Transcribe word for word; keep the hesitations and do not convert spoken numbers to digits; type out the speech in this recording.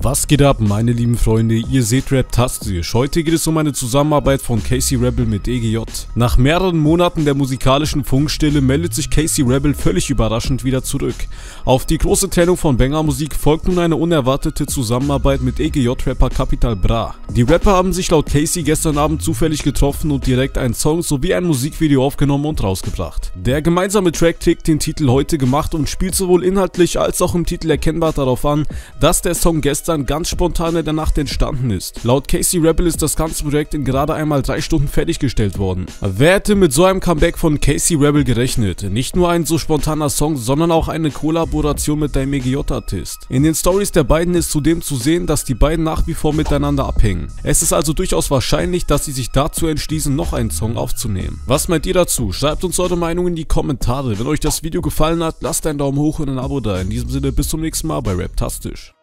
Was geht ab, meine lieben Freunde, ihr seht Raptastisch. Heute geht es um eine Zusammenarbeit von Casey Rebel mit E G J. Nach mehreren Monaten der musikalischen Funkstille meldet sich Casey Rebel völlig überraschend wieder zurück. Auf die große Trennung von Banger-Musik folgt nun eine unerwartete Zusammenarbeit mit E G J-Rapper Capital Bra. Die Rapper haben sich laut Casey gestern Abend zufällig getroffen und direkt einen Song sowie ein Musikvideo aufgenommen und rausgebracht. Der gemeinsame Track trägt den Titel Heute gemacht und spielt sowohl inhaltlich als auch im Titel erkennbar darauf an, dass der Song gestern ganz spontan in der Nacht entstanden ist. Laut Casey Rebel ist das ganze Projekt in gerade einmal drei Stunden fertiggestellt worden. Wer hätte mit so einem Comeback von Casey Rebel gerechnet? Nicht nur ein so spontaner Song, sondern auch eine Kollaboration mit einem E G J-Artist. In den Stories der beiden ist zudem zu sehen, dass die beiden nach wie vor miteinander abhängen. Es ist also durchaus wahrscheinlich, dass sie sich dazu entschließen, noch einen Song aufzunehmen. Was meint ihr dazu? Schreibt uns eure Meinung in die Kommentare. Wenn euch das Video gefallen hat, lasst einen Daumen hoch und ein Abo da. In diesem Sinne, bis zum nächsten Mal bei Raptastisch.